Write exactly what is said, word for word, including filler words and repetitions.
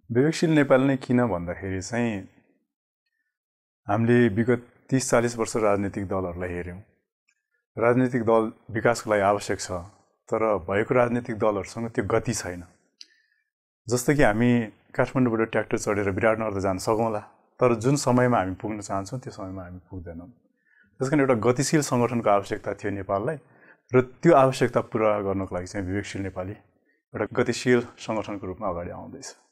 विवेकशील नेपाल नै किन भन्दाखेरि चाहिँ हामीले विगत तीस चालीस वर्ष राजनीतिक दलहरूलाई हेर्यौं। राजनीतिक दल विकासको लागि आवश्यक छ, तर भएको राजनीतिक दलहरुसँग त्यो गति छैन। जस्तो कि हामी काठमाडौँबाट ट्र्याक्टर चढेर विराटनगर जान सकौँला, तर जुन समयमा हामी पुग्न चाहन्छौं त्यो समयमा हामी पुग्दैनौं। त्यसकारण एउटा गतिशील संगठनको आवश्यकता थियो नेपाललाई, र त्यो आवश्यकता पूरा गर्नको लागि चाहिँ विवेकशील नेपाली एउटा गतिशील संगठनको रूपमा अगाडि आउँदैछ।